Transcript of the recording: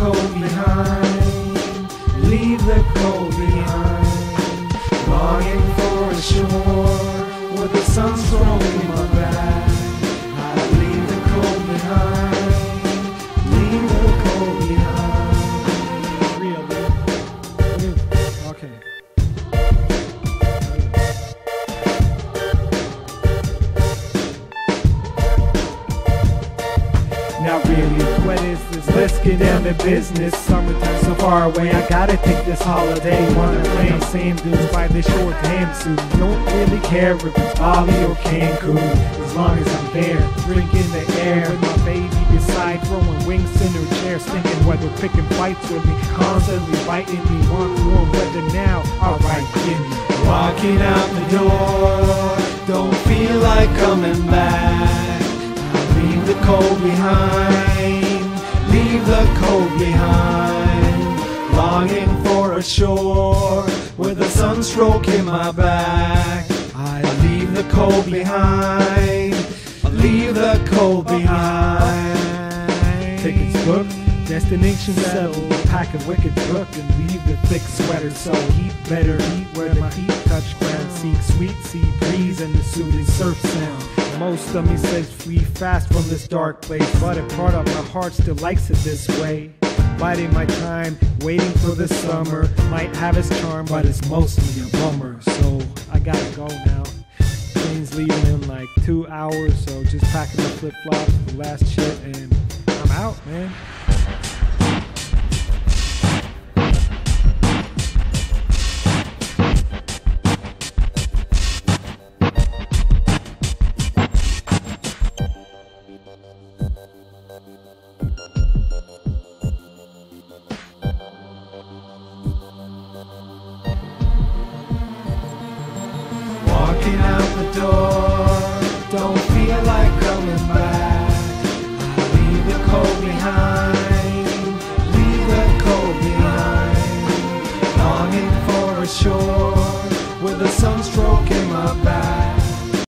cold behind, leave the cold behind. Longing for a shore where the sun's rolling my back. I leave the cold behind, leave the cold behind. Real, man. Okay. Not really, what is this? Let's get down to business. Summertime so far away, I gotta take this holiday. Wanna play on sand dunes by the short hand suit. Don't really care if it's Bali or Cancun, as long as I'm there, drinking the air with my baby beside, throwing wings in her chair, stinking weather, picking fights with me, constantly biting me. Want warm weather now? Alright, give me. Walking out the door, don't feel like coming back. Leave the cold behind, leave the cold behind. Longing for a shore with the sun stroking my back. I leave the cold behind, leave the cold behind. Tickets booked, destination settled. Pack a wicked book and leave the thick sweater. So heat better heat where the heat touch ground. Seek sweet sea breeze and the soothing surf sound. Most of me says flee fast from this dark place, but a part of my heart still likes it this way. Biding my time, waiting for the summer. Might have its charm, but it's mostly a bummer. So I gotta go now. Train's leaving in like 2 hours, so just packing my flip-flops, the last shit, and I'm out, man. Walking out the door, don't feel like coming back. I leave the cold behind, leave the cold behind. Longing for a shore where the sun